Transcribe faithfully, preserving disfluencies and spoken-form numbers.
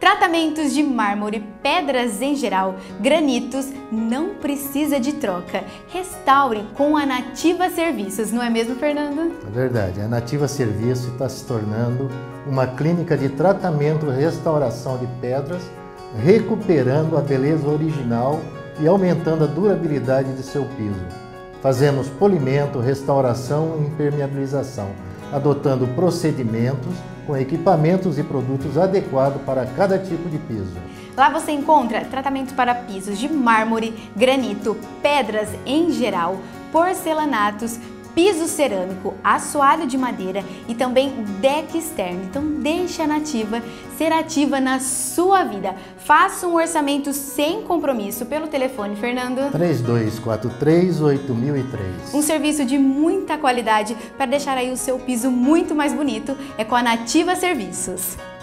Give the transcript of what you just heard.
Tratamentos de mármore, pedras em geral, granitos, não precisa de troca. Restaure com a Nativa Serviços, não é mesmo, Fernando? É verdade, a Nativa Serviços está se tornando uma clínica de tratamento e restauração de pedras, recuperando a beleza original e aumentando a durabilidade de seu piso. Fazemos polimento, restauração e impermeabilização, adotando procedimentos com equipamentos e produtos adequados para cada tipo de piso. Lá você encontra tratamento para pisos de mármore, granito, pedras em geral, porcelanatos, piso cerâmico, assoalho de madeira e também deck externo. Então deixa a Nativa ser ativa na sua vida. Faça um orçamento sem compromisso pelo telefone, Fernando. três dois quatro três, oito mil e três. Um serviço de muita qualidade para deixar aí o seu piso muito mais bonito é com a Nativa Serviços.